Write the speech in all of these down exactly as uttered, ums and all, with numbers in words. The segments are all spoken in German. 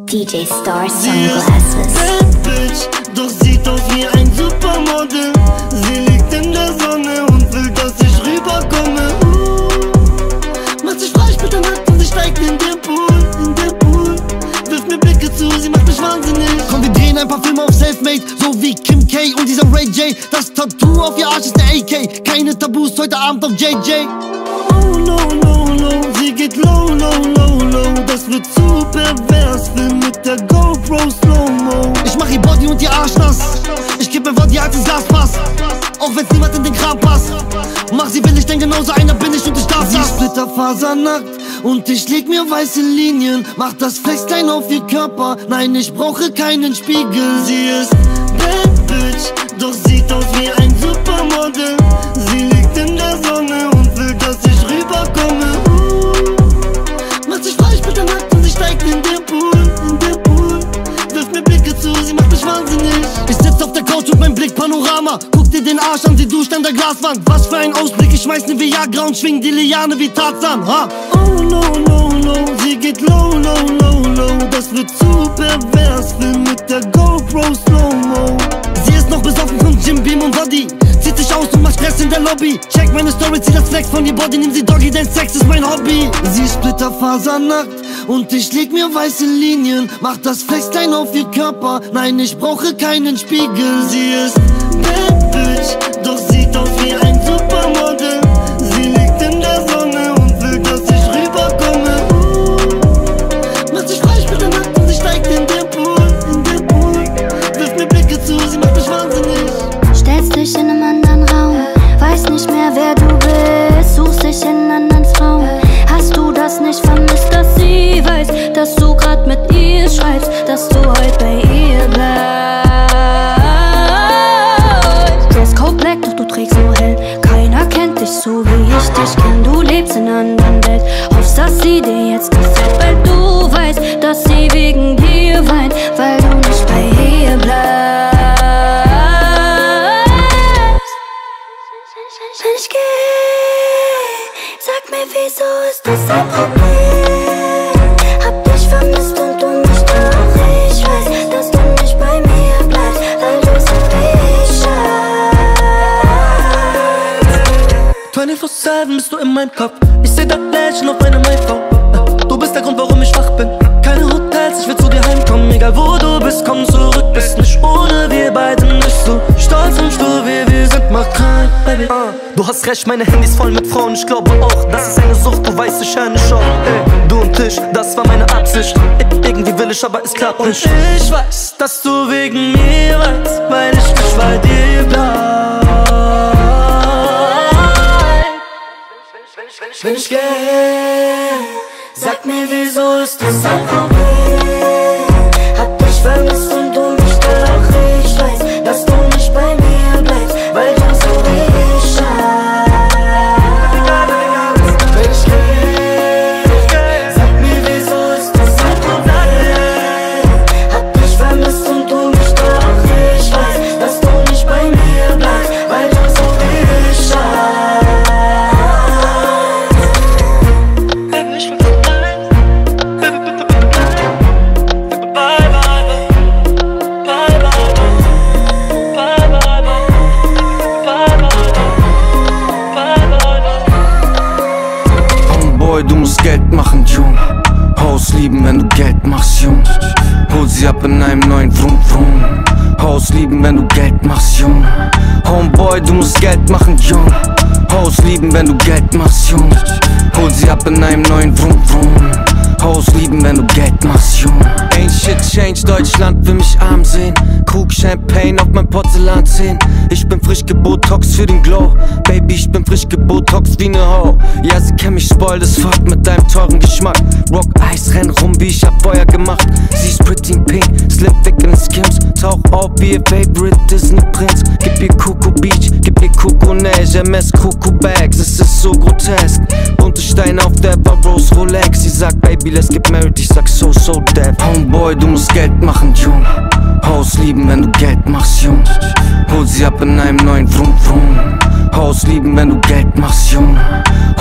D J Star Sunglasses. Bad Bitch, doch sieht aus wie ein Supermodel. Sie liegt in der Sonne und will, dass ich rüberkomme. uh, Macht sich frei, spielt nackt und sie steigt in den Pool, in den Pool. Wirft mir Blicke zu, sie macht mich wahnsinnig. Komm, wir drehen ein paar Filme auf Selfmade, so wie Kim K und dieser Ray J. Das Tattoo auf ihr Arsch ist der A K. Keine Tabus, heute Abend auf J J. Oh no, no, no, sie geht low, low, low, low. Das wird zu pervers, film mit der GoPro Slow-Mo. Ich mach ihr Body und ihr Arsch nass. Ich geb mir Body als ins Glasfass, auch wenn's niemand in den Kram passt. Mach sie will ich, denn genauso einer bin ich und ich darf das. Sie ist splitterfasernackt und ich leg mir weiße Linien. Mach das Flexline auf ihr Körper, nein, ich brauche keinen Spiegel. Sie ist Bad Bitch, doch sieht aus wie ein Supermodel. Sie liegt in der Sonne und will, dass ich rüberkomme. uh, Macht sich frei, spielt nackt und sie steigt in den Pool, in den Pool. Wirft mir Blicke zu, sie macht mich wahnsinnig. Ich sitz auf der Couch und mein Blick Panorama. Guck dir den Arsch an, sie duscht an der Glaswand. Was für ein Ausblick, ich schmeiß ne Viagra und schwing die Liane wie Tarzan, ha? Oh no, no, no, sie geht low, low, low, low. Das wird zu pervers, film mit der GoPro Slow-Mo. Sie ist noch besoffen von Jim Beam und Body. Zieht sich aus und macht Stress in der Lobby. Check meine Story, zieh das Flex von ihr Body. Nimm sie Doggy, denn Sex ist mein Hobby. Sie ist splitterfasernackt und ich leg mir weiße Linien. Mach das Flexline auf ihr Körper, nein, ich brauche keinen Spiegel. Sie ist Bad Bitch, doch sieht aus wie ein Supermodel. Sie liegt in der Sonne und will, dass ich rüberkomme. uh, Macht sich frei, spielt nackt und sie steigt in den Pool, in den Pool. Wirft mir Blicke zu, sie macht mich wahnsinnig. Stellst dich in einem anderen Raum, weiß nicht mehr wer du bist, suchst dich in anderen Traum. Hast du das nicht vermisst, dass sie weiß, dass du grad mit ihr schreibst, dass du heute bei ihr bleibst? Dresscode black, doch du trägst nur hell. Keiner kennt dich so wie ich dich kenn. Du lebst in einer anderen Welt, hoffst, dass sie dir jetzt gefällt, weil du weißt, dass sie wegen dir weint, weil du nicht bei ihr bleibst. Wenn ich geh, sag mir, wieso ist das ein Problem? Hab dich vermisst und du mich doch. Ich weiß, dass du nicht bei mir bleibst, weil du so wie ich scheinst. vierundzwanzig sieben bist du in meinem Kopf. Ich seh dein Lächeln auf meiner Mailfrau. Du bist der Grund, warum ich wach bin. Keine Hotels, ich will zu dir heimkommen. Egal wo du bist, komm zurück. Bist nicht ohne, wir beide nicht so stolz und stur, wie wir sind, mach rein, Baby. uh. Du hast recht, meine Handys voll mit Frauen. Ich glaube auch, das ist eine Sucht, du weißt, ich höre nicht auf. Ey, du und ich, das war meine Absicht. I irgendwie will ich, aber es klappt nicht. Und ich weiß, dass du wegen mir weinst, weil ich nicht bei dir bleib. Wenn ich geh, sag mir, wieso ist das ein Problem? Hab dich vermisst und du mich doch. Ich weiß, dass du nicht bei mir bleibst, weil du so wie ich scheinst. Wenn ich geh, sag mir, wieso ist das ein Problem? Hab dich vermisst und du mich doch. Ich weiß, dass du nicht bei mir bleibst, weil du so wie ich scheinst. Du musst Geld machen, Jung. Haus lieben, wenn du Geld machst, Jung. Hol sie ab in einem neuen Vroom Vroom. Haus lieben, wenn du Geld machst, Jung. Homeboy, du musst Geld machen, Jung. Haus lieben, wenn du Geld machst, Jung. Hol sie ab in einem neuen Vroom Vroom. Haus lieben, wenn du Geld machst, Jung. Ain't shit change, Deutschland will mich arm sehen. Krug Champagne auf mein Porzellanzähnen. Ich bin frisch gebotox für den Glow. Baby, ich bin frisch gebotox wie ne Ho. Ja, sie kennt mich spoiled as fuck mit deinem teuren Geschmack. Rock Eis, renn rum wie ich hab Feuer gemacht. Sie ist pretty pink, slim thick in the skims. Tauch auf wie ihr favorite Disney Prinz. Gib ihr Coco Beach, gib ihr Coco Neige, M S Coco Bags, es ist so grotesk. Bunte Steine auf der Barros Rolex. Sie sagt, Baby, let's get married, ich sag so, so dead. Homeboy, du musst Geld machen, Jung. Haus lieben, wenn du Geld machst, Jung. Hol sie ab in einem neuen Vroom Vroom. Haus lieben, wenn du Geld machst, Jung. Homeboy,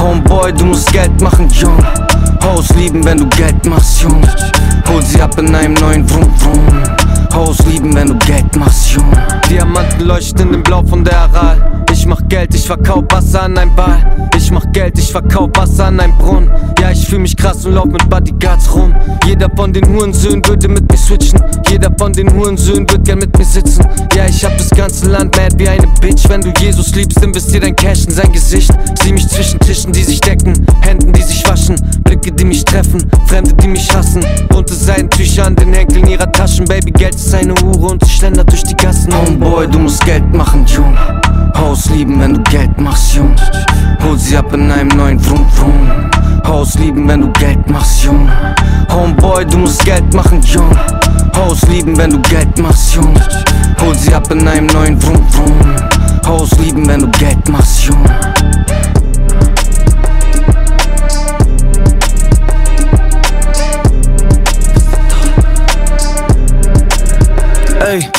Homeboy, du musst Geld machen, Jung. Haus lieben, wenn du Geld machst, Jung. Hol sie ab in einem neuen Vroom Vroom. Haus lieben, wenn du Geld machst, Jung. Diamanten leuchten im Blau von der Aral. Ich mach Geld, ich verkauf Wasser an ein Ball. Ich mach Geld, ich verkauf Wasser an ein Brunnen. Ja, ich fühl mich krass und lauf mit Bodyguards rum. Jeder von den Hurensöhnen würde mit mir switchen. Jeder von den Hurensöhnen wird gern mit mir sitzen. Ja, ich hab das ganze Land mad wie eine Bitch. Wenn du Jesus liebst, investier dein Cash in sein Gesicht. Sieh mich zwischen Tischen, die sich decken, Händen, die sich waschen, Blicke, die mich treffen, Fremde, die mich hassen. Bunte Seidentücher an den Henkeln ihrer Taschen. Baby, Geld ist eine Hure und sie schlendert durch die Gassen. Homeboy, du musst Geld machen, Jung. Haus lieben, wenn du Geld machst, Jung. Hol sie ab in einem neuen Vroom Vroom. Haus lieben, wenn du Geld machst, Jung. Homeboy, du musst Geld machen, Jung. Haus lieben, wenn du Geld machst, Jung. Hol sie ab in einem neuen Vroom Vroom. Haus lieben, wenn du Geld machst, Jung. Ey,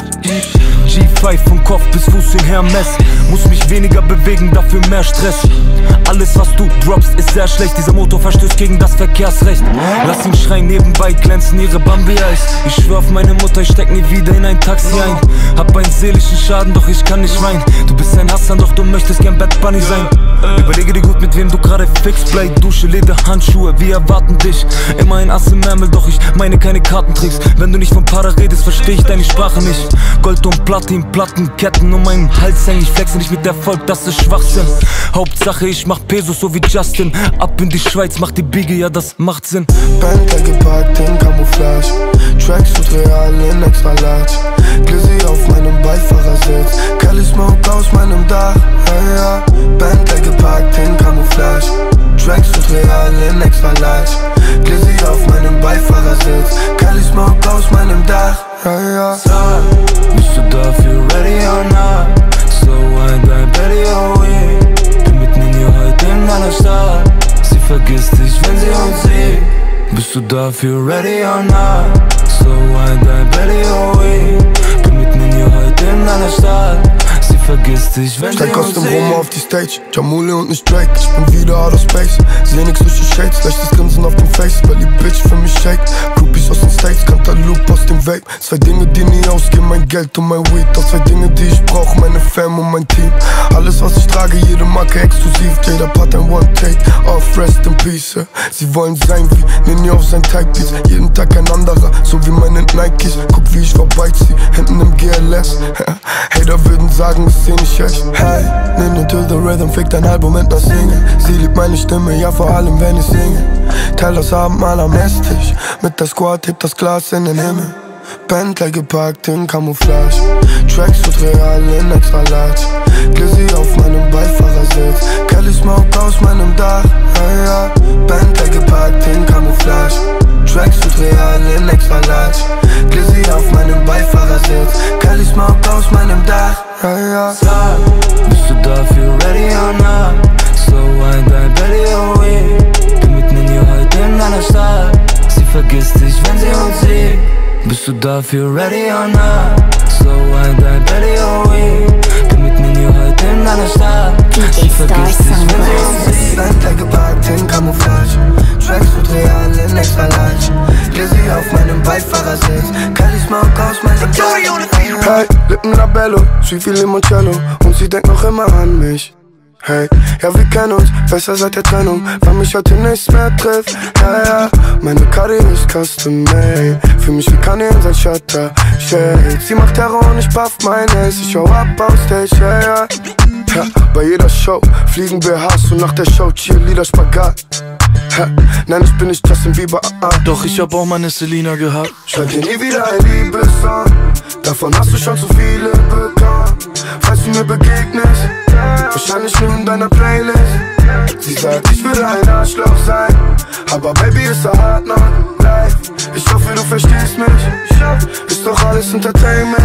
G fünf vom Kopf bis Fuß in Hermes. Muss mich weniger bewegen, dafür mehr Stress. Alles was du droppst ist sehr schlecht. Dieser Motor verstößt gegen das Verkehrsrecht. Lass ihn schreien, nebenbei glänzen ihre Bambi-Eis. Ich schwör auf meine Mutter, ich steck nie wieder in ein Taxi ein. Hab einen seelischen Schaden, doch ich kann nicht weinen. Du bist ein Hassan, doch du möchtest gern Bad Bunny sein. Überlege dir gut, mit wem du gerade fix bleib. Dusche, Leder, Handschuhe, wir erwarten dich. Immer ein Ass im Ärmel, doch ich meine keine Kartentricks. Wenn du nicht von Para redest, versteh ich deine Sprache nicht. Gold und Platin, Platten, Ketten um meinen Hals hängen. Ich flexe nicht mit Erfolg, das ist Schwachsinn. Hauptsache ich mach Pesos so wie Justin. Ab in die Schweiz, mach die Biege, ja das macht Sinn. Bentley geparkt in Camouflage, Tracksuit real in extra large. Glizzy auf meinem Beifahrersitz, Cali Smoke aus meinem Dach, ja ja. Bentley geparkt in Camouflage, Tracksuit real in extra large. Glizzy auf meinem Beifahrersitz, Cali Smoke aus meinem Dach, ja ja. Sag, bist du dafür ready or not? So ein dein Betty, oh yeah. Bin mit Nini heute in meiner Stadt. Sie vergisst dich, wenn sie uns sieht. Bist du dafür ready or not? So ein dein Betty, oh yeah. Bin mit Nini heute in meiner Stadt. Sie vergisst dich, wenn Steig sie aus uns dem sieht. Rum auf die Stage, Jamule und nicht Drake. Ich bin wieder out of space, seh nix durch die Shades. Leichtes Grinsen auf dem Face, weil die Bitch für mich shake. Groupies aus den States, Cantaloupe aus dem Vape. Zwei Dinge, die nie ausgehen, mein Geld und mein Weed. Doch zwei Dinge, die ich brauch, meine Fam und mein Team. Alles was ich trage, jede Marke exklusiv. Jeder Part ein One-Take, off rest in peace. Yeah. Sie wollen sein wie Nini auf sein Typebeats. Jeden Tag ein anderer, so wie meine Nikes. Guck wie ich vorbeizieh, hinten im G L S. Hater würden sagen, ist eh nicht echt. Hey, Nini to the rhythm, fick dein Album mit ner Single. Sie liebt meine Stimme, ja vor allem wenn ich singe. Teil das Abend mal am Esstisch, mit der Squad hebt das Glas in den Himmel. Bentley geparkt in Camouflage, Tracksuit real in extra large. Glizzy auf meinem Beifahrersitz, Cali Smoke aus meinem Dach, ja ja. Bentley geparkt in Camouflage, Tracksuit real in extra large. Glizzy auf meinem Beifahrersitz, Cali Smoke aus meinem Dach, ja ja. Sag, bist du dafür ready or not? So ein dein Betty, oh yeah. Bin mit Nini heute in deiner Stadt. Sie vergisst dich, wenn sie uns sieht. Bist du dafür ready or not? So ein dein Betty, oh yeah. Bin mit Nini heute in deiner Stadt. Sie vergisst dich, wenn sie uns sieht. Bentley geparkt in Camouflage, Tracksuit real in extra large. Glizzy auf meinem Beifahrersitz, Cali Smoke aus meinem Dach. Hey, Lippen Labello, wie viel Limoncello. Und sie denkt noch immer an mich. Hey, ja wir kennen uns, besser seit der Trennung, weil mich heute nichts mehr trifft. Ja, ja, meine Karte ist custom made. Fühl mich wie Kanye in sein Shutter Shade. Sie macht Terror und ich buff mein Ace. Ich schau ab auf Stage, ja, ja. Ja, bei jeder Show fliegen B Hs und nach der Show Cheerleader Spagat. Ha, nein, ich bin nicht Justin Bieber, ah, ah. Doch ich hab auch meine Selena gehabt. Schreib dir nie wieder ein Liebessong, davon hast du schon zu viele bekommen. Falls du mir begegnest, wahrscheinlich nur in deiner Playlist. Sie sagt, ich will ein Arschloch sein, aber Baby ist a hard knock life. Ich hoffe, du verstehst mich, ist doch alles Entertainment.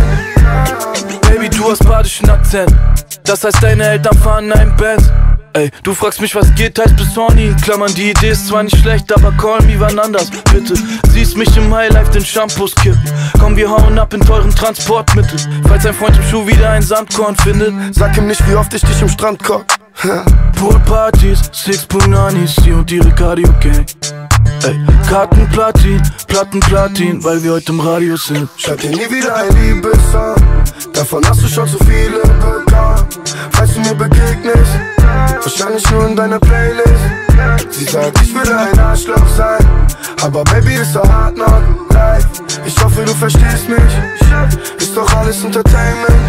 Baby, du hast badischen Akzent, das heißt deine Eltern fahren in einem Benz. Ey, du fragst mich, was geht, heißt bis horny. In Klammern, die Idee ist zwar nicht schlecht, aber call me wann anders, bitte. Siehst mich im Highlife den Shampoos kippen. Komm, wir hauen ab in teuren Transportmittel. Falls ein Freund im Schuh wieder ein Sandkorn findet, sag ihm nicht, wie oft ich dich im Strand kock. Poolpartys, Six-Punani's, sie und ihre Cardio-Gang. Ey, Karten Platin, Platten Platin, weil wir heute im Radio sind. Schreib dir nie wieder ein Liebessong, davon hast du schon zu viele bekommen. Falls du mir begegnest, wahrscheinlich nur in deiner Playlist. Sie sagt, ich will ein Arschloch sein, aber Baby ist so hart knock life. Ich hoffe, du verstehst mich, ist doch alles Entertainment.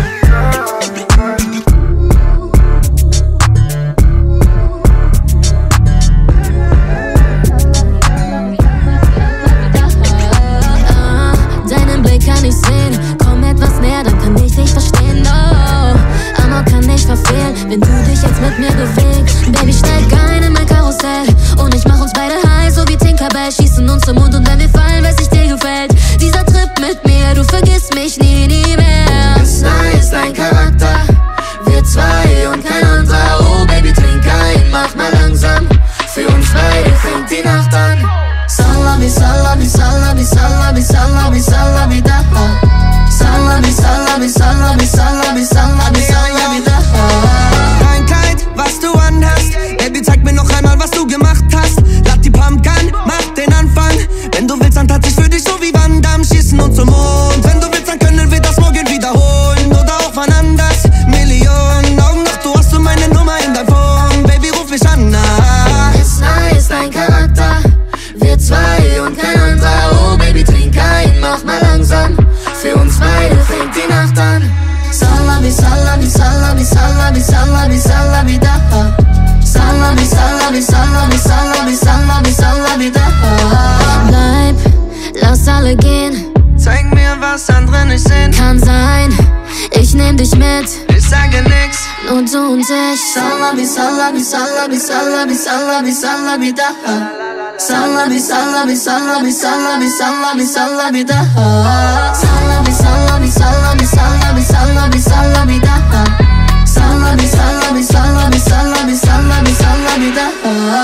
Kann ich sehen, komm etwas näher, dann kann ich dich verstehen, oh. Amor kann nicht verfehlen, wenn du dich jetzt mit mir bewegst. Baby, steig ein in mein Karussell und ich mach uns beide high, so wie Tinkerbell. Schießen uns zum Mund und wenn wir fallen, weiß ich, dir gefällt dieser Trip mit mir, du vergisst mich nie, nie mehr. Ist nice, dein Charakter, wir zwei und kein anderer. Oh Baby, trink ein, mach mal langsam, für uns beide fängt die Nacht an. Salami, salami, salami, salami, salami, salami, da. Salami, salami, salami, salami, salami, salami, da. Dein Kleid, was du anhast, Baby, zeig mir noch einmal, was du gemacht hast. Lad die Pump an, mach den Anfang. Wenn du willst, dann tanz ich für dich so wie Van Damme. Schießen uns zum Mond. Wenn du willst, dann können wir das morgen wiederholen. Oder auch wann anders. Millionen Augen, doch du hast so meine Nummer in dein Phone. Baby, ruf mich an, na. Ist nice, dein Charakter, wir zwei und kein anderer. Oh Baby, trink ein, mach mal langsam, für uns beide fängt die Nacht an. Salami, salami, salami, salami, salami, salami, da. Salami, salami, salami, salami, salami, salami, da. Bleib, lass alle gehen, zeig mir, was andere nicht sehen. kann sein, ich nehm dich mit, ich sage nix, nur du und ich. Salami, salami, salami, salami, salami, salami, da. Salami, salami, salami, salami, salami, salami, da. Salami, salami, salami, salami, salami, salami, da. Salami, salami, salami, salami, salami, salami, da.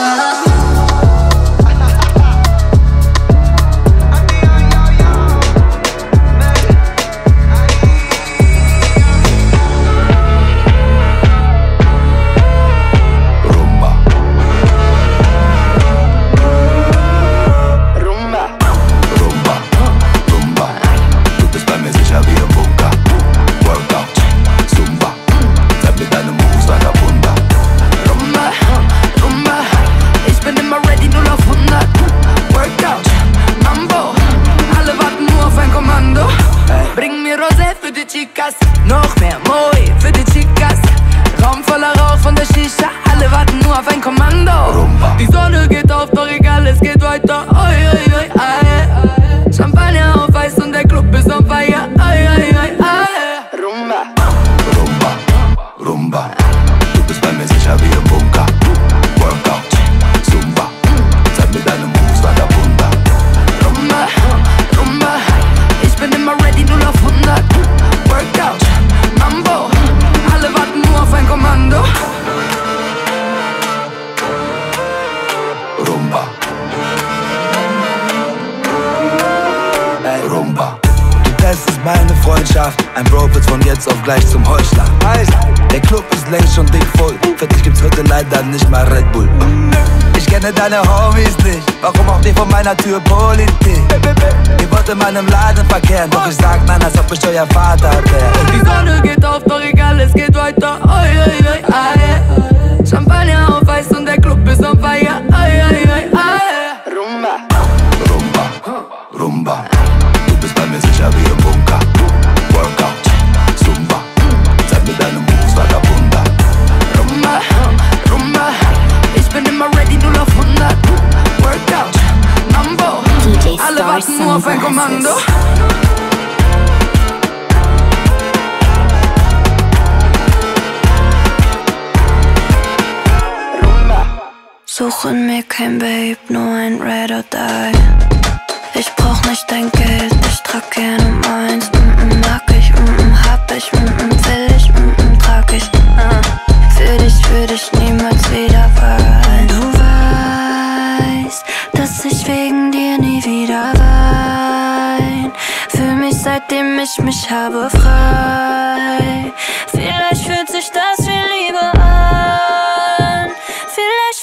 noch mehr Moi für die Chicas. Raum voller Rauch von der Shisha, alle warten nur auf ein Kommando. Rumba. Die Sonne geht auf, doch egal, es geht weiter. Oi, oi, oi, ai. Champagner auf Eis und der Club ist on fire. Oi, oi, oi, ai. Rumba. Rumba, Rumba. Du bist bei mir sicher wie im Bunker. Workout, Zumba. Zeig mir deine Moves, Vagabunda. Rumba, Rumba. Ich bin immer ready, null auf hundert. Workout, Mambo. Alle warten nur auf ein Kommando. Rumba. Ey, Rumba. Du testest meine Freundschaft. Ein Bro wird von jetzt auf gleich zum Holzschlag. Der Club ist längst schon dick voll. Für dich gibt's heute leider nicht mal Red Bull. Ich kenne deine Homies nicht. Warum auch die vor meiner Tür Politik? Ihr wollt in meinem Laden verkehren. Doch ich sag nein, als ob ich euer Vater wär. Die Sonne geht auf, doch egal, es geht weiter. Oi, oi, oi, ai. Champagner auf Eis und der Club ist on fire. Oi, oi, oi, ai. Rumba. Rumba, Rumba. Du bist bei mir sicher wie im Bunker. Workout, Zumba. Zeig mir deine Moves, Vagabunda. Rumba, Rumba. Ich bin immer ready, null auf hundert. Workout, Mambo. Alle warten nur auf ein Kommando. Suche mir kein Babe, nur ein Red or Die. Ich brauch nicht dein Geld, ich trag gerne meins. Mm -mm, mag ich, mm -mm, hab ich, mm -mm, will ich, mm -mm, trag ich. Uh. Für dich würde ich niemals wieder fallen. Du weißt, dass ich wegen dir nie wieder wein. Fühl mich seitdem ich mich habe frei. Vielleicht fühlt sich das wie Liebe an.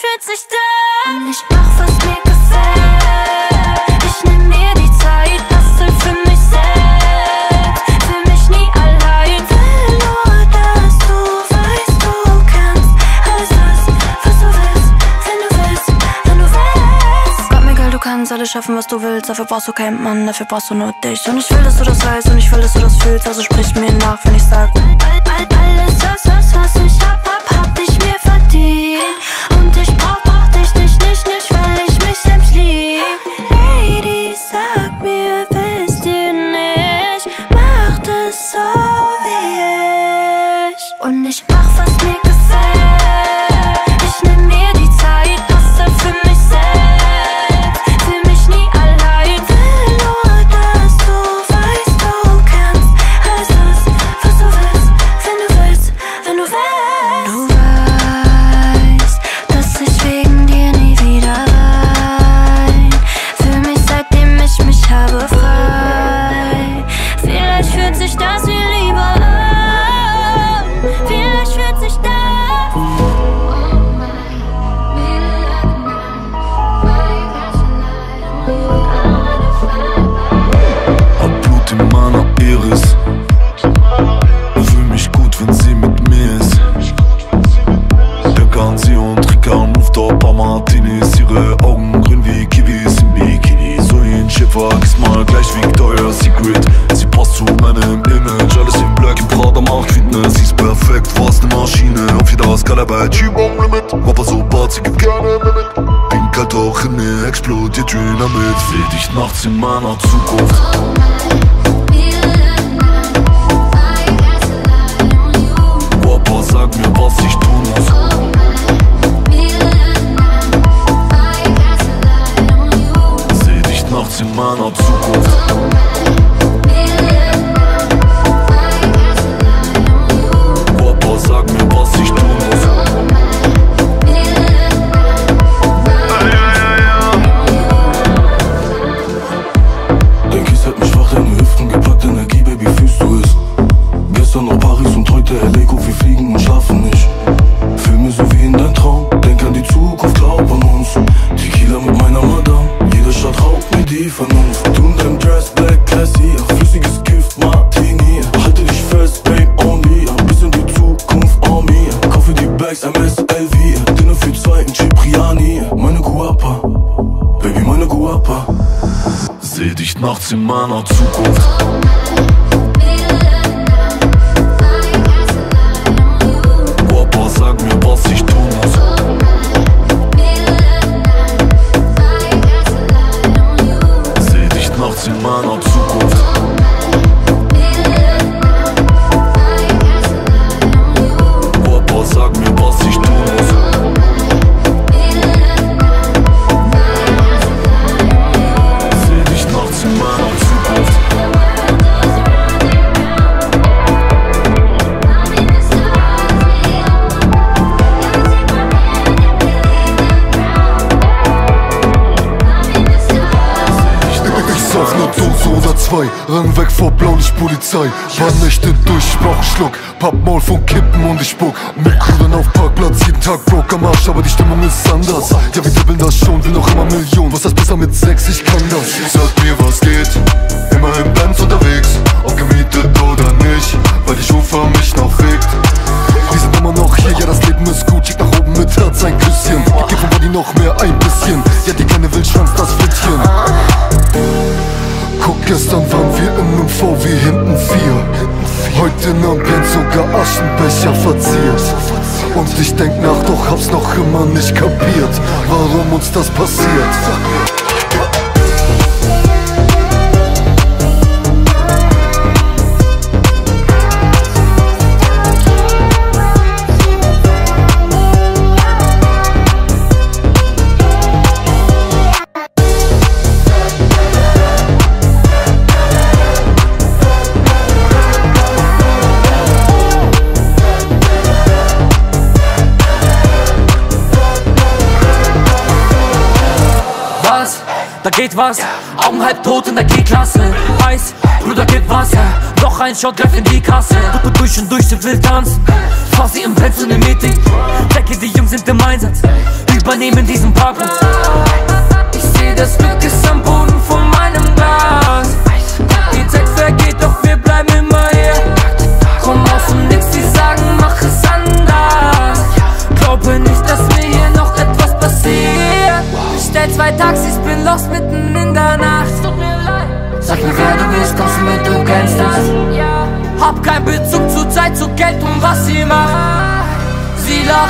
fühlt sich das. Und ich mach, was mir gefällt. Ich nehm mir die Zeit, bastel für mich selbst. Fühl mich nie allein, will nur, dass du weißt, du kannst alles das, was du willst, wenn du willst, wenn du willst. Gott, mir egal, du kannst alles schaffen, was du willst. Dafür brauchst du keinen Mann, dafür brauchst du nur dich. Und ich will, dass du das weißt und ich will, dass du das fühlst. Also sprich mir nach, wenn ich sag, alles, was, was, was ich hab, hab, hab ich mir verdient. Und ich brauch, brauch dich nicht, nicht, nicht, weil ich mich selbst lieb. Lady, sag mir, wisst ihr nicht, macht es so wie ich. Und ich mach, was mir gefällt. Ich nehm mir die Zeit, bastel für mich selbst. Fühl mich nie allein, will nur, dass du weißt, du kannst alles das, was du willst, wenn du willst, wenn du willst. Du weißt, dass ich wegen dir nie wieder wein. Fühl mich, seitdem ich mich habe, frei. Vielleicht fühlt sich das wie Liebe an. Vielleicht fühlt sich das. Hab Blut in meiner Iris. Fühl mich gut, wenn sie mit mir ist. Denk an sie und trinke an Rooftop paar Martinis. Ihre Augen grün wie Kiwis im Bikini. So ein Schiffwrack ist mal gleich Victoria's Secret. Sie passt zu meinem Image, alles in Black, im Prada macht Fitness. Sie ist perfekt, fast eine Maschine. Auf jeder Skala bei G-Bomb Limit. Rapper so bad, sie gibt gerne Limit. Bin kalt auch in mir, explodiert Dynamit. Seh dich nachts in meiner Zukunft. Rapper, sag mir, was ich tun muss. Seh dich nachts in meiner Zukunft. Rapper, sag mir, was ich tun muss. Der Kies hält mich wach, deine Hüften gepackt, Energie, Baby, fühlst du es? Gestern noch Paris und heute L A, guck, wir fliegen und schlafen nicht. Fühl mir so wie in dein Traum, denk an die Zukunft, glaub an uns. Tequila mit meiner Madame, jede Stadt raubt mir die Vernunft. Du in deinem Dress, black, classy, flüssiges Gift, Martini. Halte dich fest, babe, only, ein bisschen die Zukunft on me. Kaufe die Bags, M S L V, Dinner für zwei in Cipriani. Meine Guapa, Baby, meine Guapa. Seh dich nachts in meiner Zukunft. Rapper, sag mir, was ich tun muss. Seh dich nachts in meiner Zukunft. Rapper, sag mir, was ich tun muss. Seh dich nachts in meiner Zukunft. Sauf nur Dose oder zwei, renn weg vor Blaulichtpolizei. Paar Nächte durch, ich brauch einen Schluck, Pappmaul von Kippen und ich spuck. Mit Brüdern auf Parkplatz, jeden Tag broke am Arsch, aber die Stimmung ist anders. Ja, wir dribbeln das schon, will noch immer Millionen. Was ist besser mit Sex, ich kann das. Sag mir, was geht, immer im Benz unterwegs. Ob gemietet oder nicht, weil die Schufa mich noch regt. Wir sind immer noch hier, ja das Leben ist gut. Schick nach oben mit Herz ein Küsschen. Gib vom Body noch mehr, ein bisschen. Ja, die kleine Wildschwanz, das Flittchen. Guck, gestern waren wir in einem V W hinten vier. Heute in Ambiente sogar Aschenbecher verziert. Und ich denk nach, doch hab's noch immer nicht kapiert, warum uns das passiert. Da geht was, Augen halb tot in der G-Klasse. Eis, Bruder, gib Wasser. Noch ein Shot, greif in die Kasse. Durch und durch, sie will tanzen. Fahr sie im Benz in dem Meeting. Decke, die Jungs sind im Einsatz. Übernehmen diesen Parkplatz. Ich seh, das Glück ist am Boden von meinem Glas. Die Zeit vergeht, doch wir bleiben immer hier. Komm aus dem Nix, die sagen, mach es anders. Glaube nicht, dass mir hier noch etwas passiert. Bestell zwei Taxis, bin lost mitten in der Nacht. Sag mir, wer du bist, kommst du mit, du kennst das. Hab keinen Bezug zur Zeit, zu Geld und was sie macht. Sie lacht.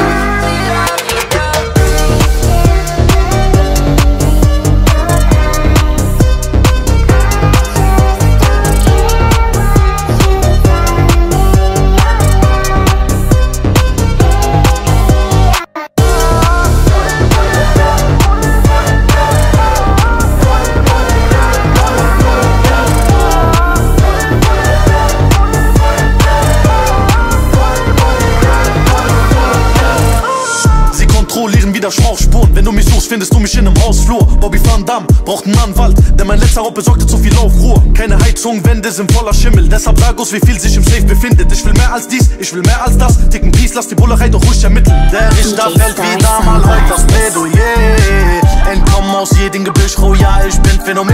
Schmauchspuren, wenn du mich suchst, findest du mich in einem Hausflur. Bobby Van Damme braucht einen Anwalt, denn mein letzter Raub besorgte zu viel Aufruhr. Keine Heizung, Wände sind voller Schimmel, deshalb sag uns, wie viel sich im Safe befindet. Ich will mehr als dies, ich will mehr als das. Ticken Peace, lass die Bullerei doch ruhig ermitteln. Der Richter fällt wieder mal heute das Plädoyer. Entkommen aus jedem Gebüsch, oh ja, ich bin Phänomen.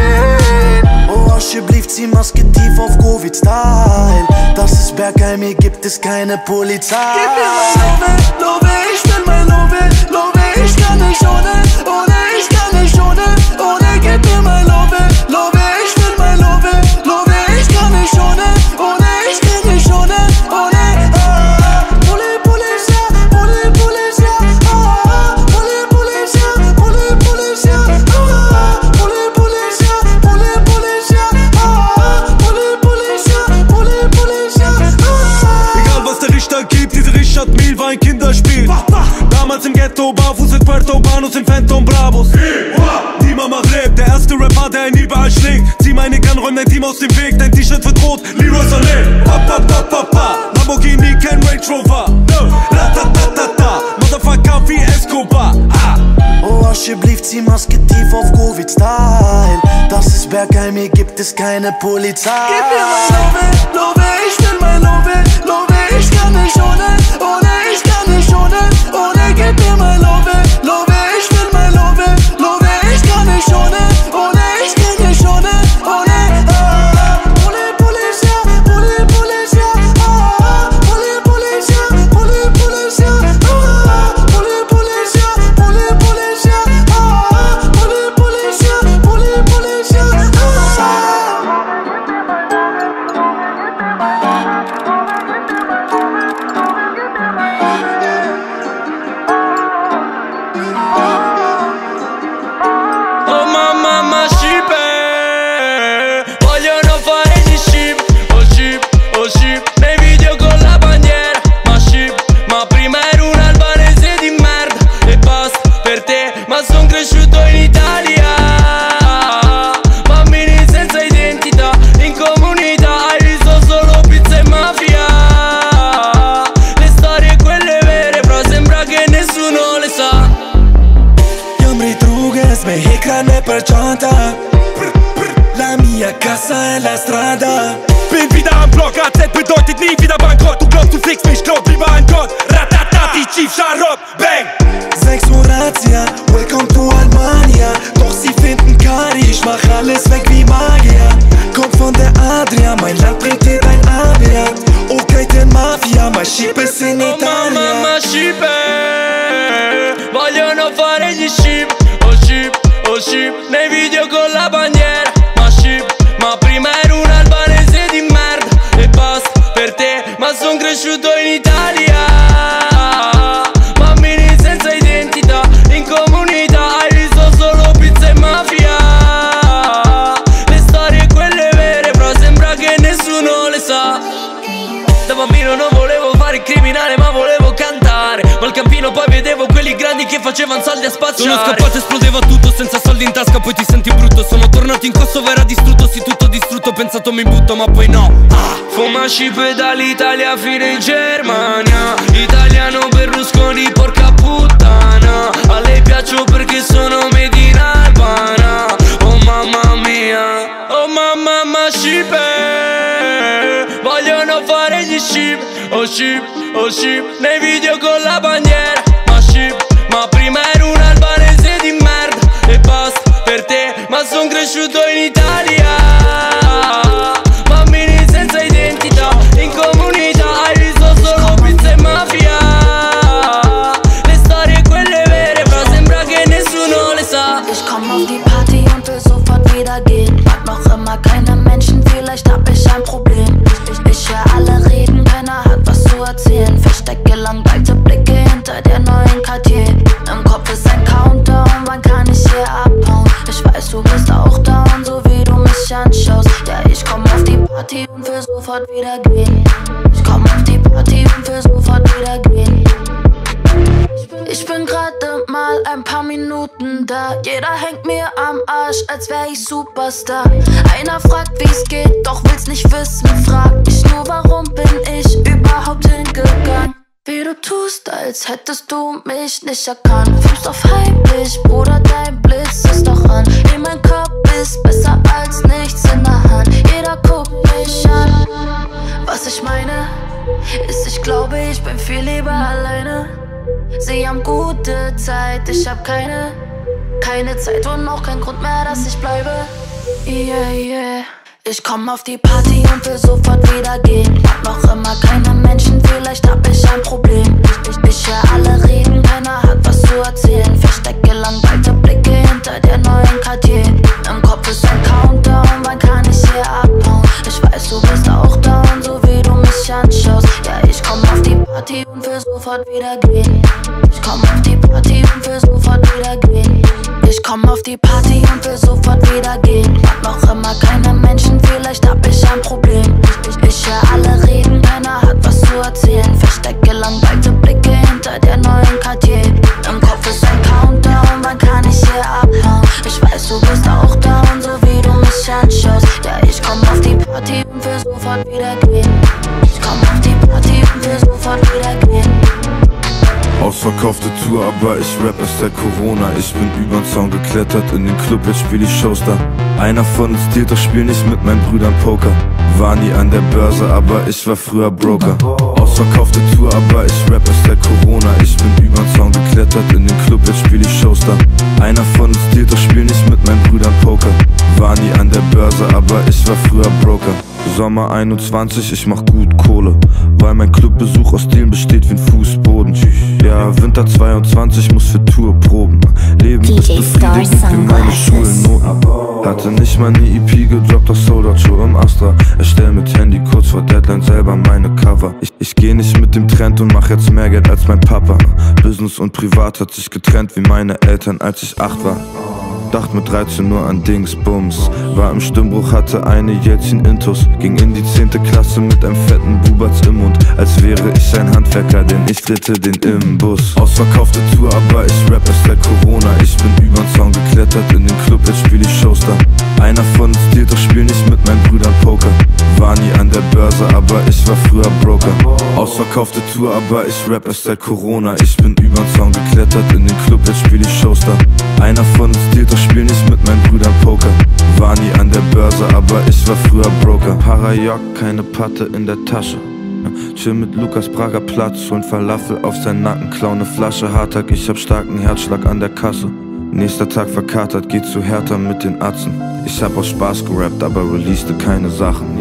Oh, Asche blieb sie Maske tief auf Covid-Style. Das ist Bergheim, hier gibt es keine Polizei. Gib mir mein Love, Love, ich will mein Love, Love. Ich kann nicht ohne, ohne, ich kann nicht ohne, ohne, gib mir mein Love, Love, ich will mein Love, Love, ich kann nicht ohne, ohne, ich kann nicht ohne, ohne, ah, Poli, Polizia, Poli, Polizia, ah, Poli, Polizia, Poli, Polizia, ah, Poli, Polizia, Poli, Polizia, ah, Poli, Polizia, Poli, Polizia, ah. Egal was der Richter gibt, diese Richard Mille war ein Kinderspiel. Damals im Ghetto, barfuß in Puerto Banos in Phantom Bravos. Die Mama lebt, der erste Rapper, der ihn überall schlägt. Zieh meine Gun, räum dein Team aus dem Weg, dein T-Shirt wird rot, Leroy Sané. Pa, pa, pa, pa, pa, Lamborghini, kein Range Rover. Ratatatata, Motherfucker wie Escobar. Ah. Oh, Asche blieb sie Maske tief auf Covid-Style. Das ist Bergheim, hier gibt es keine Polizei. Gib mir mein Love, Love, ich will mein Love, Love, ich kann nicht ohne, ohne, ich kann nicht ohne, ohne, gib mir mein Love, Love, ich will mein Love, Love, ich kann nicht ohne, ohne, ich kann nicht ohne, ohne, ah, Poli, Polizia, Poli, Polizia, ah, Poli, Polizia, Poli, Polizia, ah, Poli, Polizia, Poli, Polizia, ah, Poli, Polizia, Poli, Polizia, ah. La mia casa è la strada. Bin wieder am Block, A Z bedeutet nie wieder Bankrott. Du glaubst, du fickst mich, glaub lieber an Gott. Ratatati, Chief Sharop, bang. sechs Uhr Razzia, welcome to Almania. Doch sie finden Kari, ich mach alles weg wie Magier. Kommt von der Adria, mein Land bringt dir dein Abiat. Okay, den Mafia, ma ship es in Italia. Oh mamma, ship, vogliono fare gli ship. Oh ship, oh ship, nei video con la bandiera. Ma ship, ma prima ero un albanese di merda. E basta per te, ma son cresciuto in Italia. Bambini senza identità, in comunità hai visto solo pizza e mafia. Le storie quelle vere, però sembra che nessuno le sa. Da bambino non volevo fare il criminale, ma volevo cantare. Ma al campino poi vedevo quelli grandi che facevano soldi a spacciare. Sono scappato, esplodeva tutto, senza soldi in tasca, poi ti senti brutto. Sono tornato in Kosovo, era distrutto, sì tutto distrutto. Pensato mi butto, ma poi no. ah. Fumasci dall'Italia fino in Germania. Italiano Berlusconi, porca puttana. A lei piaccio perché sono made in Albania. Oh mamma mia, oh mamma ma ship. ship, oh ship, nei video con la bandiera. Ma ship, ma prima ero un albanese di merda. E basta per te, ma son cresciuto in Italia. Bambini senza identità, in comunità hai visto solo pizza e mafia. Le storie quelle vere, però sembra che nessuno le sa. Ich komm auf die Party und will sofort wieder gehen. Mag noch immer keine Menschen, vielleicht hab ich ein Problem. Ich, ich, ich hör alle reden, keiner hat was zu erzählen. Verstecke langweilte Blicke hinter der neuen Cartier. Im Kopf ist ein Countdown, wann kann ich hier abhauen? Ich weiß, du bist auch down, so wie du mich anschaust. Ja, ich komm auf die Party und will sofort wieder gehen. Ich komm auf die Party und will sofort wieder gehen. Ich bin gerade mal ein paar Minuten da. Jeder hängt mir am Arsch, als wär ich Superstar. Einer fragt, wie's geht, doch will's nicht wissen. Frag ich nur, warum bin ich überhaupt hingegangen? Wie du tust, als hättest du mich nicht erkannt. Filmst auf heimlich, Bruder, dein Blitz ist doch an. In mein Kopf ist besser als nichts in der Hand. Jeder guckt mich an. Was ich meine, ist, ich glaube, ich bin viel lieber alleine. Sie haben gute Zeit, ich hab keine, keine Zeit und auch kein Grund mehr, dass ich bleibe. Yeah, yeah. Ich komm auf die Party und will sofort wieder gehen. Hab noch immer keine Menschen, vielleicht hab ich ein Problem. Ich, ich, ich hör alle reden, keiner hat was zu erzählen. Verstecke langweilte Blicke hinter der neuen Cartier. Im Kopf ist ein Countdown, wann kann ich hier abhauen? Ich weiß, du bist auch down, so wie du mich anschaust. Ja, ich komm auf die Party und will sofort wieder gehen. Ich komm auf die Party und will sofort wieder gehen. Ich komm auf die Party und will sofort wieder gehen. Hab noch immer keine Menschen, vielleicht hab ich ein Problem. Ich, ich, ich hör alle reden, keiner hat was zu erzählen. Verstecke langweilte Blicke hinter der neuen Cartier. Im Kopf ist ein Countdown, wann kann ich hier abhauen? Ich weiß, du bist auch down, so wie du mich anschaust. Ja, ich komm auf die Party und will sofort wieder gehen. Ich komm auf die Party und will sofort wieder gehen. Ausverkaufte Tour, aber ich rap es seit Corona. Ich bin übern Zaun geklettert, in den Club, jetzt spiel ich Shows da. Einer von uns dealt, doch spiel nicht mit meinen Brüdern Poker. War nie an der Börse, aber ich war früher Broker. Ausverkaufte Tour, aber ich rap es seit Corona. Ich bin übern Zaun geklettert, in den Club, jetzt spiel ich Shows da. Einer von uns dealt, doch spiel nicht mit meinen Brüdern Poker. War nie an der Börse, aber ich war früher Broker. Sommer einundzwanzig, ich mach gut Kohle, weil mein Clubbesuch aus Dealen besteht wie ein Fußboden. Ja, Winter zweiundzwanzig, muss für Tour proben. Leben ist befriedigend wie meine Schulnoten. Hatte nicht mal ne E P gedroppt, doch Sold Out Show im Astra. Erstell mit Handy kurz vor Deadline selber meine Cover. Ich, ich geh nicht mit dem Trend und mach jetzt mehr Geld als mein Papa. Business und Privat hat sich getrennt wie meine Eltern, als ich acht war. Dacht mit dreizehn nur an Dingsbums. War im Stimmbruch, hatte eine Jelzin Intus. Ging in die zehnte Klasse mit einem fetten Bubatz im Mund. Als wäre ich ein Handwerker, denn ich dritte den Imbus. Ausverkaufte Tour, aber ich rap es seit Corona. Ich bin übern Zaun geklettert, in den Club, jetzt spiel ich Shows da. Einer von uns dealt, doch spiel nicht mit meinen Brüdern Poker. War nie an der Börse, aber ich war früher Broker. Ausverkaufte Tour, aber ich rap es seit Corona. Ich bin übern Zaun geklettert, in den Club, jetzt spiel ich Shows da. Einer von uns dealt, doch spiel nicht mit meinen Brüdern Poker. War nie an der Börse, aber ich war früher Broker. Parajock, keine Patte in der Tasche. Chill mit Lukas Prager Platz, holen Falafel auf seinen Nacken, klau ne Flasche Hardtag, ich hab starken Herzschlag an der Kasse. Nächster Tag verkatert, geht zu härter mit den Atzen. Ich hab aus Spaß gerappt, aber releaste keine Sachen.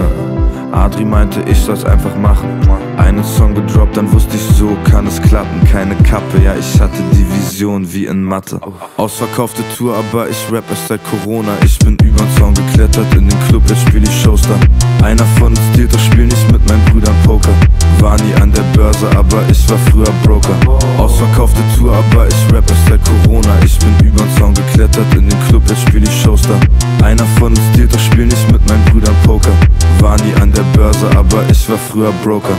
Adri meinte, ich soll's einfach machen. Einen Song gedroppt, dann wusste ich, so kann es klappen. Keine Kappe, ja, ich hatte die Vision wie in Mathe. Ausverkaufte Tour, aber ich rap es seit Corona. Ich bin übern Zaun geklettert, in den Club, jetzt spiel ich Shows da. Einer von uns dealt, doch spiel nicht mit meinen Brüdern Poker. War nie an der Börse, aber ich war früher Broker. Ausverkaufte Tour, aber ich rap es seit Corona. Ich bin übern Zaun geklettert, in den Club, jetzt spiel ich Shows da. Einer von uns dealt, doch spiel nicht mit meinen Brüdern Poker. War nie an der Börse, aber ich war früher Broker.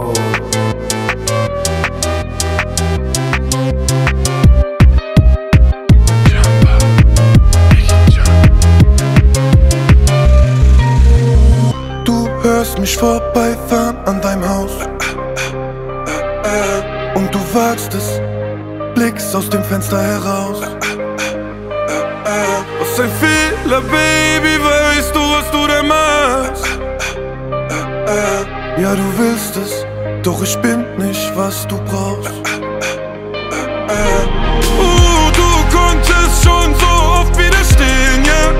Du hörst mich vorbeifahren an deinem Haus und du wagst es, blickst aus dem Fenster heraus. Was ein Fehler, Baby, weißt du, was du da machst? Ja, du willst es, doch ich bin nicht, was du brauchst. Uh, du konntest schon so oft widerstehen, ja.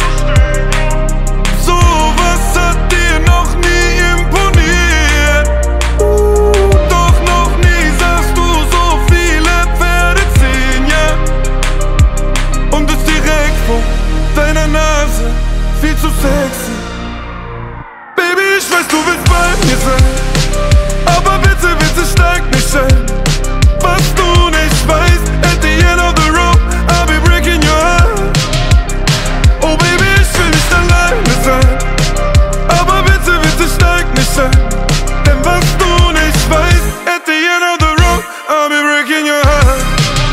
So was hat dir noch nie imponiert. Uh, doch noch nie sahst du so viele Pferde ziehen, ja. Und es direkt vor deiner Nase, viel zu sexy. Baby, ich weiß, du willst bei mir sein, aber bitte, bitte steig nicht ein. Was du nicht weißt, at the end of the road, I'll be breaking your heart. Oh Baby, ich will nicht alleine sein, aber bitte, bitte steig nicht ein. Denn was du nicht weißt, at the end of the road, I'll be breaking your heart.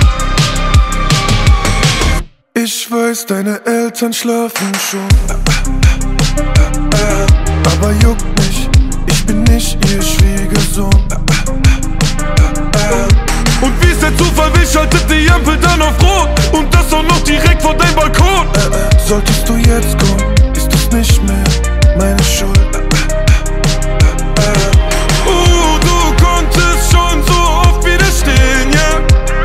Ich weiß, deine Eltern schlafen schon, aber juckt mich, ich bin nicht ihr Schwiegersohn. Und wie ist der Zufall, wie schaltet die Ampel dann auf Rot? Und das auch noch direkt vor deinem Balkon. Solltest du jetzt kommen, ist das nicht mehr meine Schuld. Uh, du konntest schon so oft widerstehen, ja.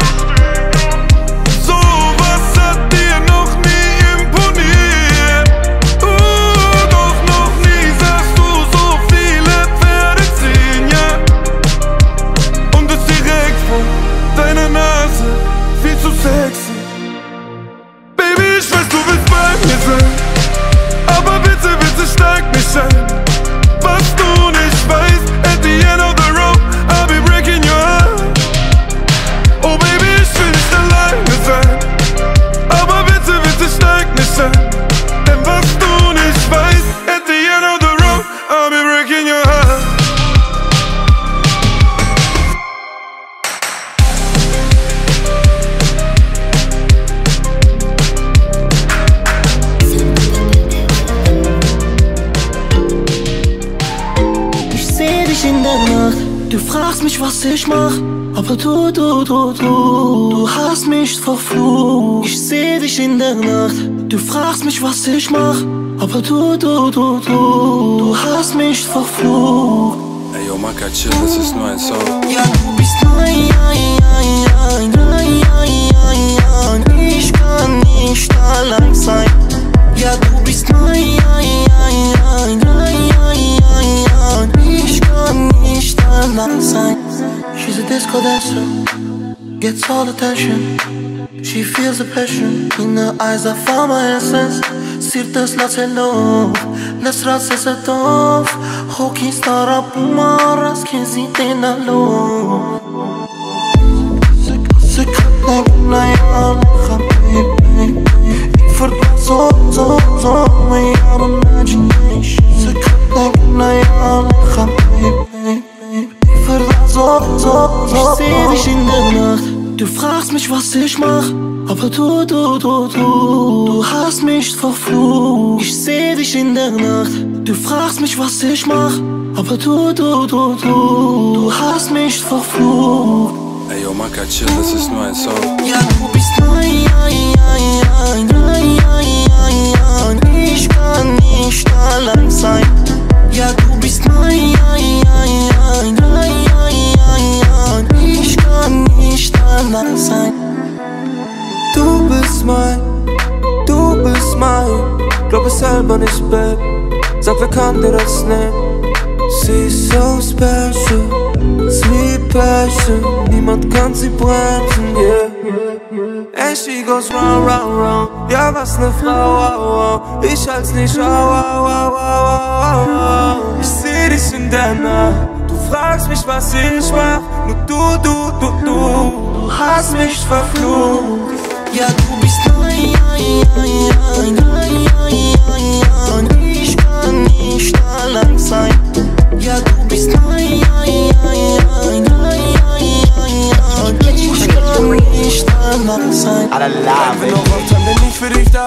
So was hat dir noch nie imponiert. Uh, doch noch nie sahst du so viele Pferde ziehen, ja. Und es direkt vor deine Nase, viel zu sexy. Baby, ich weiß, du willst bei mir sein, aber bitte, bitte steig nicht ein. Was du nicht weißt, at the end of the road, I'll be breaking your heart. Oh Baby, ich will nicht alleine sein, aber bitte, bitte steig nicht ein. Denn was du nicht weißt, at the end of the road, I'll be breaking your heart. In der Nacht, du fragst mich, was ich mach, aber du, du, du, du, du hast mich verflucht. Ich seh dich in der Nacht, du fragst mich, was ich mach, aber du, du, du, du, du hast mich verflucht. Ey, yo, Maka, chill, das ist nur ein Song. Ja, du bist mein, ein, ein, ein, ein, ein, ich kann nicht allein sein. Ja, du bist mein, ein, ein, ein, ein, ich kann nicht allein sein. She's a disco dancer, gets all attention. She feels the passion in her eyes. I found my essence. Sirtes la celor, les rases a tof. Hockey star up maras que si te na lo. Secret na ya baby. Ik verplaats zo zo zo my imagination. Secret na ya baby. Ik verplaats zo zo zo. Ich seh dich in der Nacht. Du fragst mich, was ich mach, aber du, du, du, du, du hast mich verflucht. Ich seh dich in der Nacht. Du fragst mich, was ich mach, aber du, du, du, du, du hast mich verflucht. Ey, yo, Maka, chill, das ist nur ein Song. Ja, du bist mein, ein, ein, ein, ein, ein, ich kann nicht allein sein. Ja, du bist mein, ein, ein, ein, ein, ein, ich kann nicht allein sein. Du bist mein, du bist mein, glaub es selber nicht, Babe. Sag, wer kann dir das nehmen? Sie ist so special, sweet passion. Niemand kann sie bremsen, yeah. And she goes round, round, round. Ja, was ne Frau, wow, wow. Ich halt's nicht, wow, wow, wow, wow, wow. Ich seh dich in der Nacht. Du fragst mich, was ich mach. Nur du, du, du, du. Du hast mich verflucht. Ja, du bist mein, ein, ein, ein, ein, ein, ich kann nicht allein sein. Ja, du bist mein, ein, ein, ein, ein, ich kann nicht allein sein. Wenn wir noch oft haben, bin ich für dich da.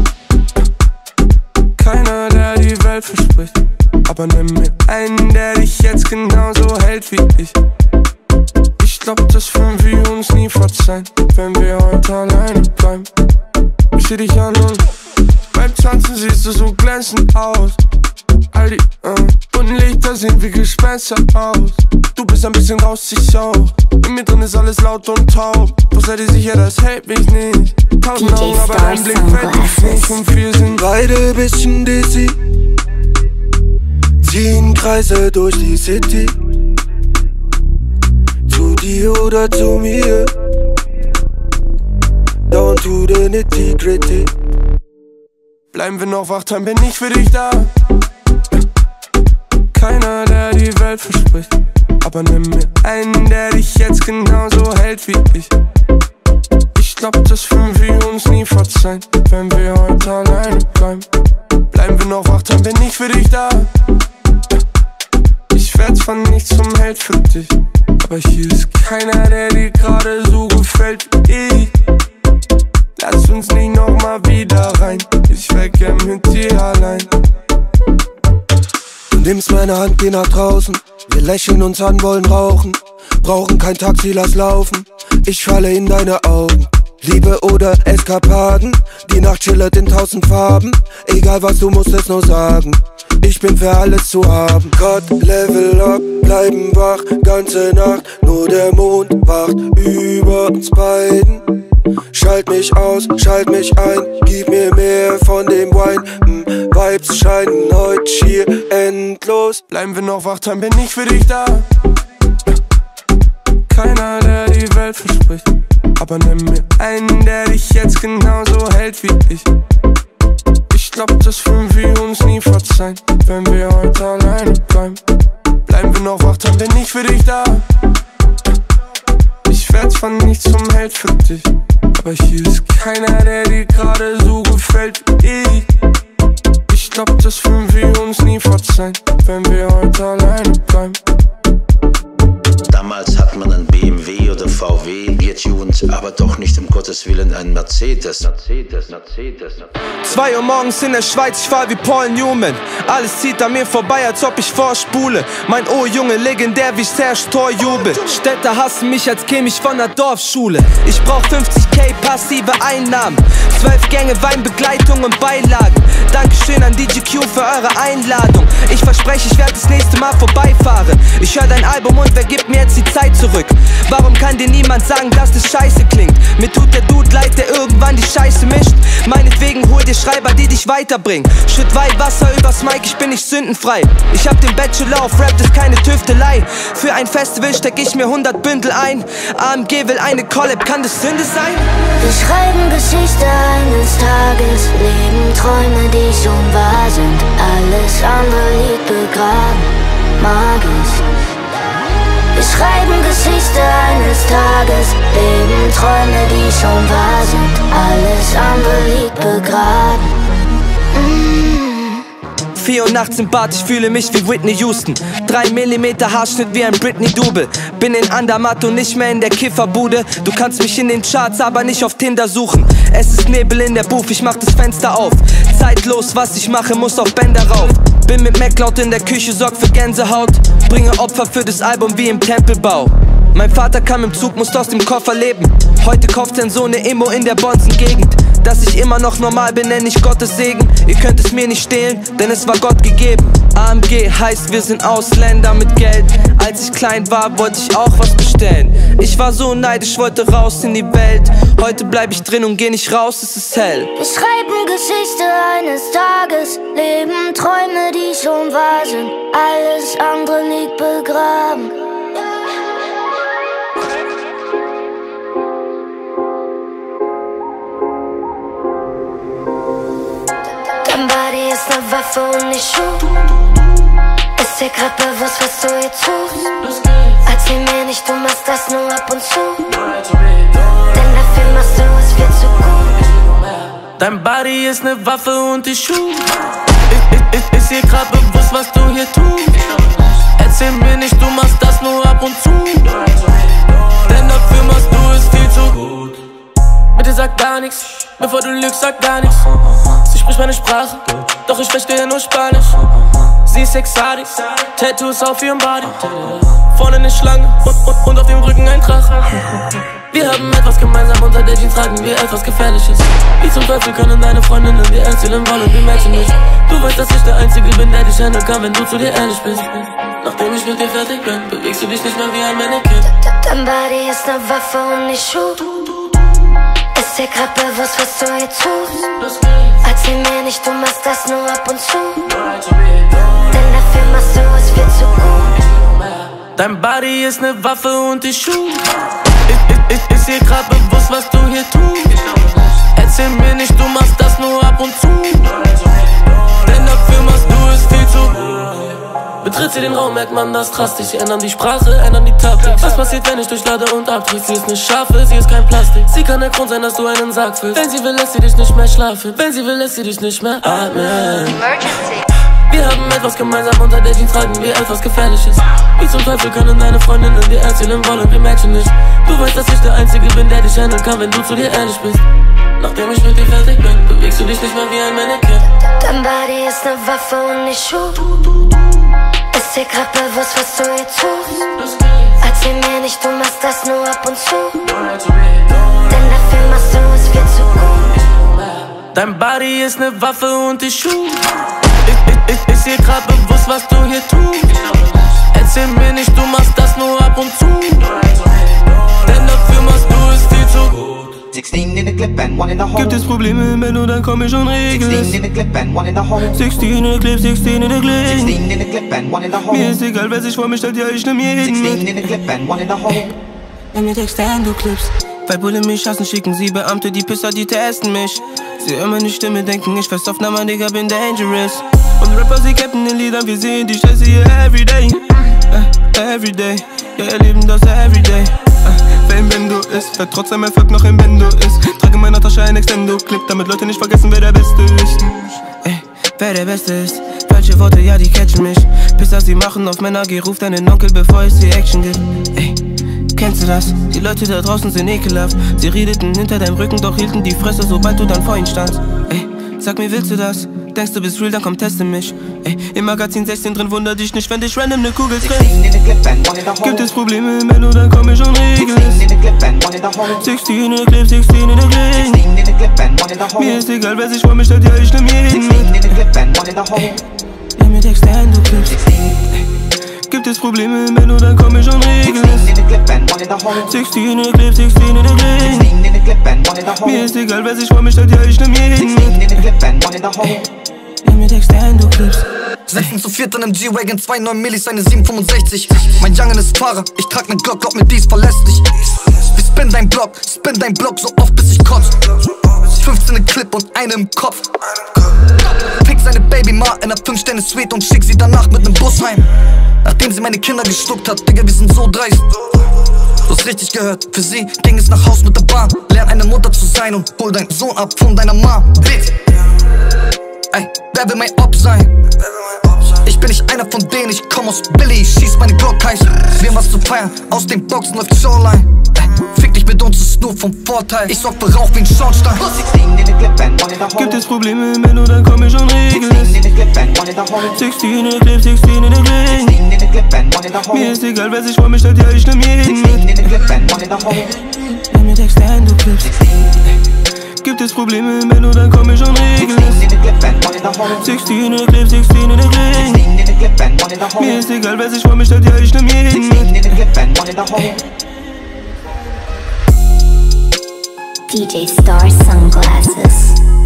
Keiner, der die Welt verspricht, aber nimm mir einen, der dich jetzt genauso hält wie ich. Ich glaub, das würden wir uns nie verzeihen, wenn wir heute alleine bleiben. Ich seh dich an und beim Tanzen siehst du so glänzend aus. All die uh, bunten Lichter sehen wie Gespenster aus. Du bist ein bisschen raus, ich auch. In mir drin ist alles laut und taub. Doch sei dir sicher, das hält mich nicht. Tausend Augen, aber dein Blick fällt mich nicht. Und wir sind beide bisschen dizzy. Ziehen Kreise durch die City. Zu dir oder zu mir. Down to the nitty gritty. Bleiben wir noch wach, dann bin ich für dich da. Keiner, der die Welt verspricht. Aber nimm mir einen, der dich jetzt genauso hält wie ich. Ich glaub, das würden wir uns nie verzeihen, wenn wir heute alleine bleiben. Bleiben wir noch wach, dann bin ich für dich da. Ich werd zwar nicht zum Held für dich, aber hier ist keiner, der dir gerade so gefällt wie ich. Lass uns nicht nochmal wieder rein, ich wär gern mit dir allein. Du nimmst meine Hand, geh nach draußen. Wir lächeln uns an, wollen rauchen. Brauchen kein Taxi, lass laufen. Ich falle in deine Augen. Liebe oder Eskapaden. Die Nacht schillert in tausend Farben. Egal was, du musst es nur sagen. Ich bin für alles zu haben. Cut, level up, bleiben wach, ganze Nacht. Nur der Mond wacht über uns beiden. Schalt mich aus, schalt mich ein, gib mir mehr von dem Wein. mm, Vibes scheinen heute schier endlos. Bleiben wir noch wach, dann bin ich für dich da. Keiner, der die Welt verspricht, aber nimm mir einen, der dich jetzt genauso hält wie ich. Ich glaub, das würden wir uns nie verzeihen, wenn wir heute alleine bleiben. Bleiben wir noch wach, dann bin ich für dich da. Ich werd zwar nicht zum Held für dich, aber hier ist keiner, der dir gerade so gefällt wie ich. Ich glaub, das würden wir uns nie verzeihen, wenn wir heute alleine bleiben. Damals hat man ein B M W oder V W getuned, aber doch nicht um Gottes Willen ein Mercedes. Mercedes, Mercedes, Mercedes. Zwei Uhr morgens in der Schweiz, ich fahr wie Paul Newman. Alles zieht an mir vorbei, als ob ich vorspule. Mein Oh Junge, legendär wie Serge Torjubel. Städter hassen mich, als käme ich von der Dorfschule. Ich brauch fünfzig K passive Einnahmen, zwölf Gänge Weinbegleitung und Beilagen. Dankeschön an D J Q für eure Einladung. Ich verspreche, ich werde das nächste Mal vorbeifahren. Ich höre dein Album und wer gibt mir jetzt die Zeit zurück? Warum kann dir niemand sagen, dass das scheiße klingt? Mir tut der Dude leid, der irgendwann die Scheiße mischt. Meinetwegen hol dir Schreiber, die dich weiterbringen. Schütt Weihwasser übers Mic, ich bin nicht sündenfrei. Ich hab den Bachelor auf Rap, das ist keine Tüftelei. Für ein Festival steck ich mir hundert Bündel ein. A M G will eine Collab, kann das Sünde sein? Wir schreiben Geschichte eines Tages, leben Träume, die schon wahr sind. Alles andere liegt begraben, magisch. Wir schreiben Geschichte eines Tages, leben Träume, die schon wahr sind. Alles andere liegt begraben. mm. Vier Uhr nachts im Bad, ich fühle mich wie Whitney Houston. Drei Millimeter Haarschnitt wie ein Britney-Double. Bin in Andermatt und nicht mehr in der Kifferbude. Du kannst mich in den Charts, aber nicht auf Tinder suchen. Es ist Nebel in der Booth, ich mach das Fenster auf. Zeitlos, was ich mache, muss auf Bänder rauf. Bin mit MacLeod in der Küche, sorg für Gänsehaut. Bringe Opfer für das Album wie im Tempelbau. Mein Vater kam im Zug, musste aus dem Koffer leben. Heute kauft sein Sohn ne Emo in der Bonzen-Gegend. Dass ich immer noch normal bin, nenn ich Gottes Segen. Ihr könnt es mir nicht stehlen, denn es war Gott gegeben. A M G heißt, wir sind Ausländer mit Geld. Als ich klein war, wollte ich auch was bestellen. Ich war so neidisch, wollte raus in die Welt. Heute bleib ich drin und geh nicht raus, es ist hell. Wir schreiben Geschichte eines Tages, leben Träume, die schon wahr sind. Alles andere liegt begraben. Dein Body ist ne Waffe und nicht Schuh. Ist dir grad bewusst, was du hier tust? Erzähl mir nicht, du machst das nur ab und zu. Denn dafür machst du es viel zu gut. Dein Body ist ne Waffe und die Schuh. Ist, ist, ist dir grad bewusst, was du hier tust? Erzähl mir nicht, du machst das nur ab und zu. Denn dafür machst du es viel zu gut. Bitte sag gar nichts, bevor du lügst, sag gar nichts. Sie spricht meine Sprache, doch ich verstehe nur Spanisch. Sie ist exotic, Tattoos auf ihrem Body. Vorne eine Schlange und, und, und auf dem Rücken ein Drache. Wir haben etwas gemeinsam, unter der Jeans tragen wir etwas Gefährliches. Wie zum Teufel können deine Freundinnen dir erzählen wollen, wir matchen nicht. Du weißt, dass ich der Einzige bin, der dich handeln kann, wenn du zu dir ehrlich bist. Nachdem ich mit dir fertig bin, bewegst du dich nicht mehr wie ein Mannequin. Dein Body ist ne Waffe und nicht Schuh. Ist dir grad bewusst, was du hier tust? Erzähl mir nicht, du machst das nur ab und zu. Denn dafür machst du es viel zu gut. Dein Body ist ne Waffe und ich Schuh. Ist, ist, ist dir grad bewusst, was du hier tust? Erzähl mir nicht, du machst das nur ab und zu. Denn dafür machst du es viel zu gut. Betritt sie den Raum, merkt man das drastisch. Sie ändern die Sprache, ändern die Taktik. Was passiert, wenn ich durchlade und abdreh? Sie ist ne Schafe, sie ist kein Plastik. Sie kann der Grund sein, dass du einen Sarg füllst. Wenn sie will, lässt sie dich nicht mehr schlafen. Wenn sie will, lässt sie dich nicht mehr atmen. Emergency. Wir haben etwas gemeinsam, unter der Jeans tragen wir etwas Gefährliches. Wie zum Teufel können deine Freundinnen dir erzählen wollen, wir matchen nicht. Du weißt, dass ich der Einzige bin, der dich handeln kann, wenn du zu dir ehrlich bist. Nachdem ich mit dir fertig bin, bewegst du dich nicht mehr wie ein Mannequin. Dein Body ist ne Waffe und nicht Schuh. Ist dir grad bewusst, was du hier tust? Erzähl mir nicht, du machst das nur ab und zu. Denn dafür machst du es viel zu gut. Dein Body ist ne Waffe und ich Schuh. Ist, ist, ist dir grad bewusst, was du hier tust? Erzähl mir nicht, du machst das nur ab und zu. Denn dafür machst du es viel zu gut. Gibt es Probleme im Bett, dann komm ich und regel es. sechzehn in the clip, sechzehn in the clip. Mir ist egal, wer sich vor mir stellt, ja ich nehm jeden mit. Nimm mir Texte, du Clips. Weil Bulle mich hassen, schicken sie Beamte, die Pisser, die testen mich. Sie hören meine Stimme, denken, ich fest auf Nummer, Digga, bin dangerous. Und Rapper, sie cappen in Liedern, wir sehen die Scheiße hier everyday. uh, Everyday, ja, erleben das everyday. uh, Fame, wenn du ist, wer trotzdem Erfolg noch im Bendo ist. Trage in meiner Tasche ein Extendo-Clip, damit Leute nicht vergessen, wer der Beste ist. Ey, wer der Beste ist. Falsche Worte, ja, die catchen mich. Pisser, sie machen auf Männer, geh, ruf deinen Onkel, bevor es die Action gibt. Ey, kennst du das? Die Leute da draußen sind ekelhaft. Sie redeten hinter deinem Rücken, doch hielten die Fresse, sobald du dann vor ihnen standst. Ey, sag mir, willst du das? Denkst du bist real, dann komm, teste mich. Ey, im Magazin sechzehn drin, wunder dich nicht, wenn dich random ne Kugel trifft. Gibt es Probleme im Bett, dann komm ich und regel es. sechzehn in the clip, sechzehn in the clip. Mir ist egal, wer sich vor mir stellt, ja ich nehm jeden mit. Nimm mir Texte, du Clips. Gibt es Probleme im Bett, dann komm ich und regel es. sechzehn in the clip, sechzehn in the clip. Mir ist egal, wer sich vor mir stellt, ja ich nehm jeden mit. Nimm mir Texte, du Clips. Sechsten zu viert in einem G-Wagon, zwei neun Millis, eine sieben fünfundsechzig. Mein Youngin ist Fahrer, ich trag ne Glock, glaub mir, dies verlässlich. Wir spin dein Block, spin dein Block so oft, bis ich kotz. fünfzehn im Clip und eine im Kopf. Pick seine Baby-Ma in der fünf Sterne Suite und schick sie danach mit nem Bus heim. Nachdem sie meine Kinder geschluckt hat, Digga, wir sind so dreist. Du hast richtig gehört, für sie ging es nach Haus mit der Bahn. Lern eine Mutter zu sein und hol deinen Sohn ab von deiner Mom. Bitch. Ey, wer will mein Op sein? Ich bin nicht einer von denen, ich komm aus Billy, schieß meine Glock heiß. Wir haben was zu feiern, aus den Boxen läuft Shoreline. Ey, fick dich mit uns, ist nur vom Vorteil. Ich sorg für Rauch wie ein Schornstein. Gibt es Probleme im Bett, dann komm ich und regel es. sechzehn in the clip, sechzehn in the clip. Mir ist egal, wer sich vor mir stellt, ja ich nehm jeden mit. Nimm mir Texte, du Clips. Gibt es Probleme im Bett, dann komm ich und regel es. sechzehn in the clip, sechzehn in the clip. Mir ist egal, wer sich vor mir stellt, ja ich nehm jeden mit. D J Star Sunglasses.